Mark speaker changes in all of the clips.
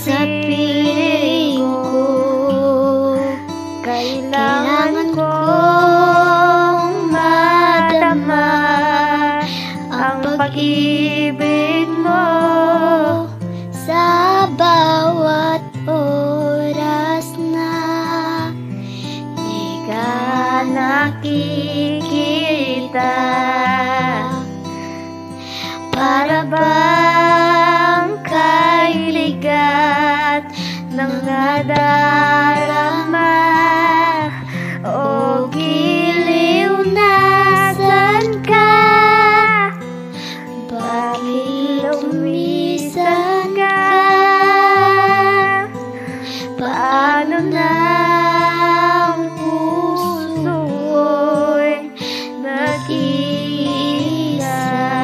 Speaker 1: sa piling ko. Kailangan kong madama ang pag-ibig mo sa bawat oras na di ka nakikita. Para bang kay ligat ng nadarama o giliw, nasan ka? Bakit lumisan ka? Paano na ang puso ko'y nag-iisa?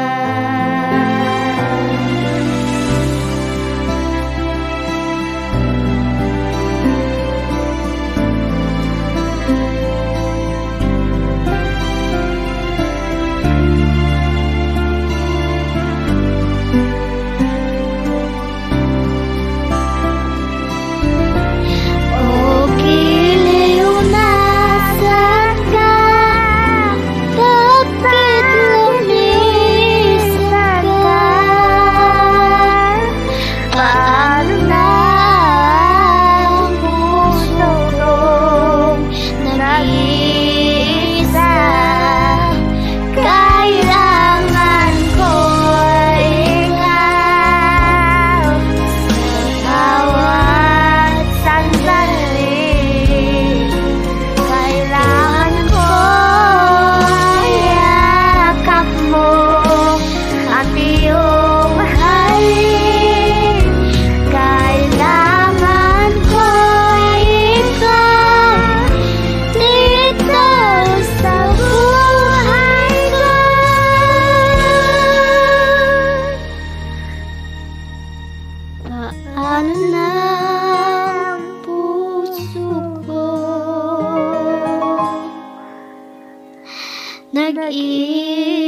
Speaker 1: Paano na ang puso ko nag-iisa?